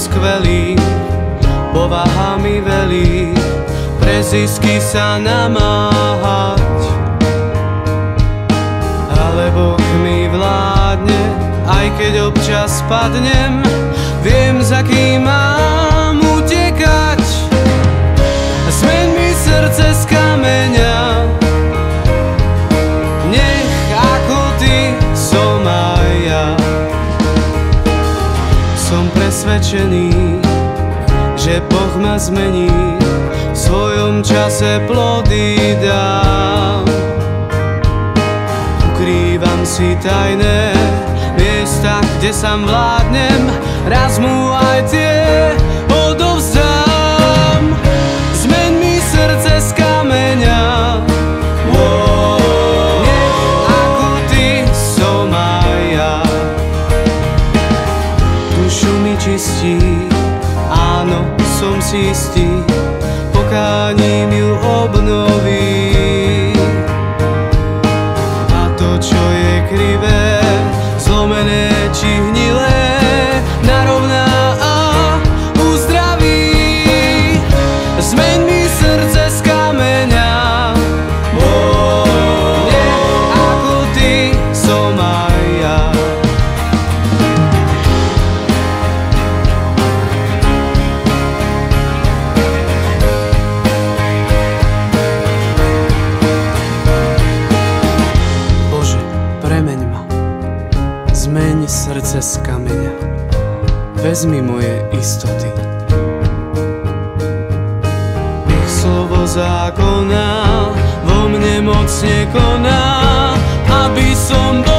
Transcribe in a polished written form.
skvelý, povaha mi velí pre zisky sa namáhať. Ale Boh mi vládne, aj keď občas padnem, viem, za kým mám utekať. Zmeň mi srdce z kameňa, nech ako ty som aj ja. Som presvedčený, že Boh ma zmení, v svojom čase plody dá. Ukrývam si tajné miesta, kde sám vládnem, raz mu aj tie odovzdám. Zmeň mi srdce z kameňa, nech ako ty som aj ja. Dušu mi čistí, áno, som si istý, pokáním ju obnoví. A to, čo je krivé, zlomené či hnilé, narovná a uzdraví. Zmeň mi srdce z kameňa, nech ako ty som aj ja. Bože, premeň ma, zmeň srdce z kameňa, vezmi moje istoty. Nech slovo zákona vo mne mocne koná, aby som